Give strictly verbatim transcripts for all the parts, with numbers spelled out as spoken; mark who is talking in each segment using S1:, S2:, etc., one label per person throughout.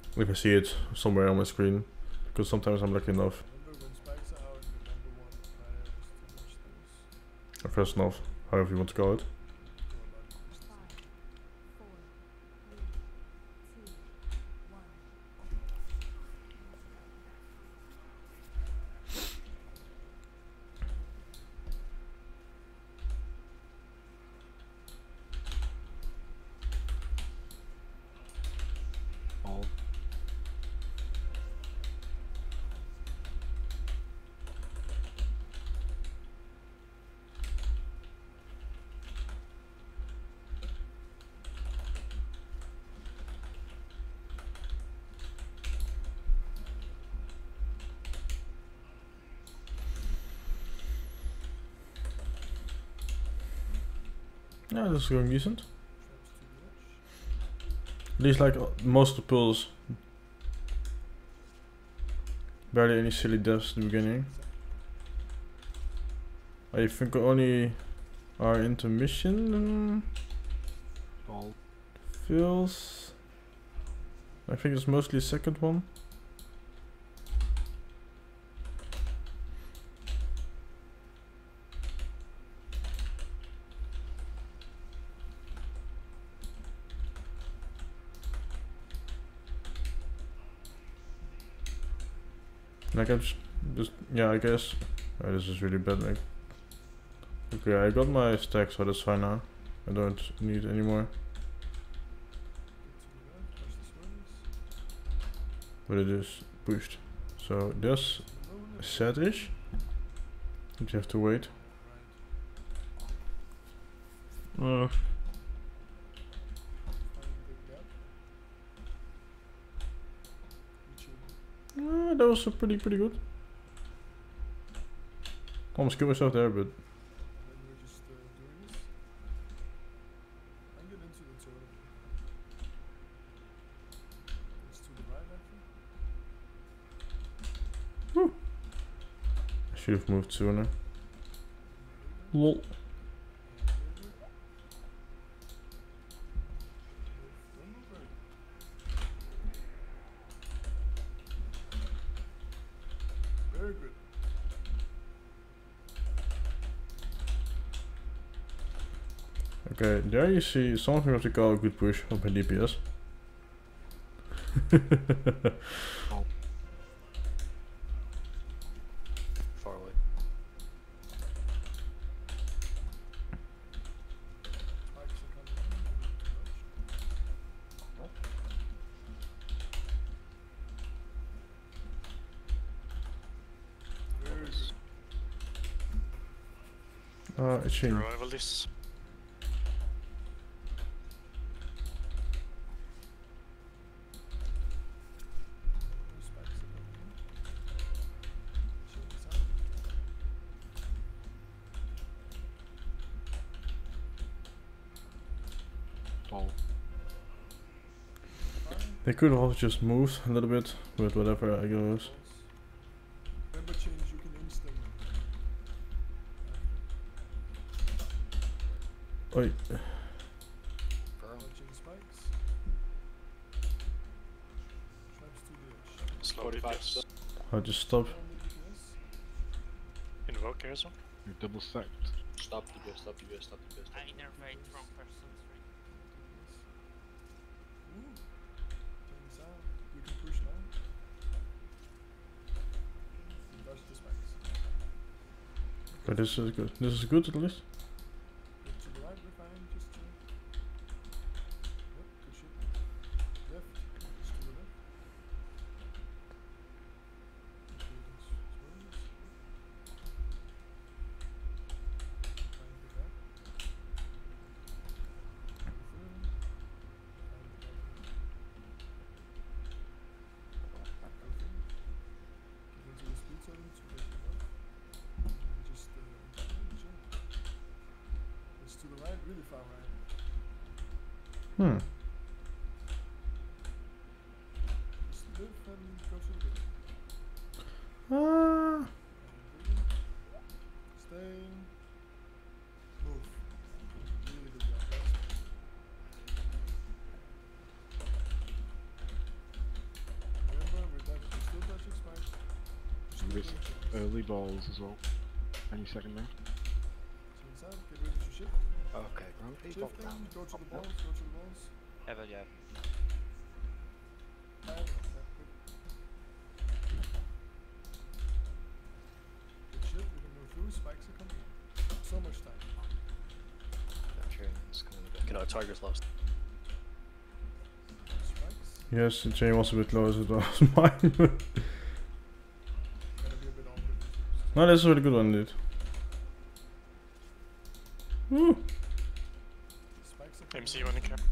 S1: if I see it somewhere on my screen, because sometimes I'm lucky enough. Or fast enough, however you want to call it. Yeah, this is going decent. At least like most of the pulls. Barely any silly deaths in the beginning. I think we only are intermission.
S2: All.
S1: Feels. I think it's mostly the second one. Like I'm just, just yeah, I guess. Oh, this is really bad. Like, okay, I got my stack, so that's fine now. I don't need any more. But it is pushed. So that's set-ish. But you have to wait. Uh. Uh, that was pretty pretty good. Almost killed myself there, but whew. I should have moved sooner. Lol.
S3: Very good.
S1: Okay, there you see something what we call a good push of my D P S.
S2: Oh. Far away.
S1: Uh, it's changed.
S4: Revival this.
S2: Oh.
S1: They could have also just moved a little bit with whatever I goes.
S3: Remember change, you can instant.
S1: Oi.
S3: Launching spikes. Traps to the edge.
S4: Slow D P S.
S1: I'll just stop.
S3: On the D P S.
S4: Invoke here as well.
S2: You double stacked.
S5: Stop D P S, stop D P S, stop D P S.
S6: I innervate wrong person.
S3: Ooh. Turns out you can push now. Dodge the spikes.
S1: But this is good. This is good at least.
S3: Look to the right, refine, just chill. Yep, good shit. Left, just to the left. Including swirls. Find the gap. Go through. Find the gap again. Go through. Get into the speed zone to break them up. And just uh, chill. It's to the right, really far right.
S1: Hmm.
S3: Just live and go to the bit.
S1: Ah.
S3: And breathe. Stay. Move. Really good job, guys.
S2: With early balls as well. Any second now.
S3: Chains out, get ready to shift.
S5: Okay, grumpy, pop
S3: Shifting,
S5: down.
S3: go to the balls, go to the balls.
S6: Ever, yeah.
S3: And, yeah, good. Good shit, we can move through, spikes are coming in. So much time.
S5: That train's coming a bit. Okay, no, Tiger's lost.
S3: Spikes,
S1: Yes, the chain was a bit closer than mine.
S3: gotta be a bit on with this.
S1: No, that's a really good one, dude. Woo.
S3: Spikes are coming
S4: M C
S3: in.
S4: when you can.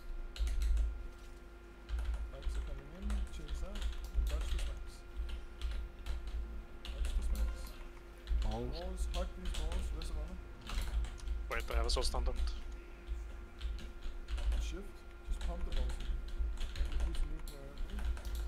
S3: Spikes are coming in, chains out, and dodge the spikes. Dodge the spikes.
S2: Balls.
S3: Balls, hug these balls, rest of honor.
S4: Wait, I have a soul standard.
S3: Shift, just pump the balls. Make the move wherever.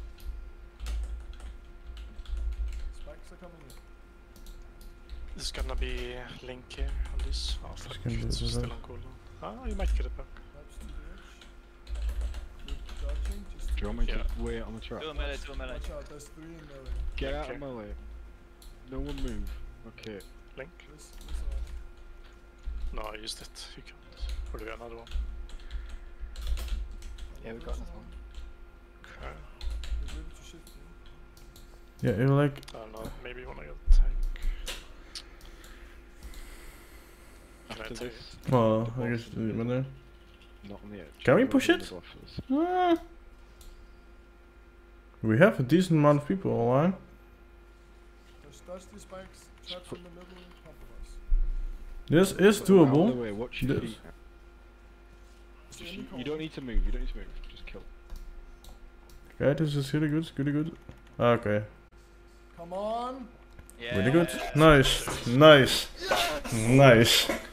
S3: Spikes are coming in.
S4: This is gonna be Link here on this. Oh fuck,
S1: gonna be
S4: it's
S1: this
S4: still
S1: one.
S4: on cooldown. Ah, you might get it back.
S3: Drops to the edge. Good dodging, just
S2: Do you want me
S4: Yeah.
S2: to wait on the trap?
S6: Do a melee, do a melee.
S3: watch out, there's three in melee.
S2: Get out
S4: Okay.
S2: of melee. No one move. Okay.
S4: Link?
S3: This, this one.
S4: No, I used it. You can't. Or do we have another one?
S5: Yeah, we got another one.
S4: Okay.
S3: Get ready to shift, yeah?
S1: Yeah, you're like,
S4: I don't know, maybe you wanna get a tank. Can I
S2: After
S4: take
S2: this,
S4: it?
S1: well,
S2: the
S1: I
S2: boss
S1: guess
S2: in the
S1: you went
S2: middle,
S1: there.
S2: not on the edge.
S1: Can we
S2: Go
S1: push
S2: in the
S1: it?
S2: middle first.
S1: Ah. We have a decent amount of people online.
S3: Just dodge these spikes, traps in the middle, pump the balls.
S1: This is
S2: Out of the
S1: doable.
S2: way, watch your
S1: This-
S2: feet.
S3: Is
S2: Just
S3: there
S2: you,
S3: any
S2: you
S3: call?
S2: don't need to move. You don't need to move. Just kill.
S1: Okay, this is really good, really good. Okay,
S3: Come on!
S6: Yeah.
S1: really good. Nice, nice, nice.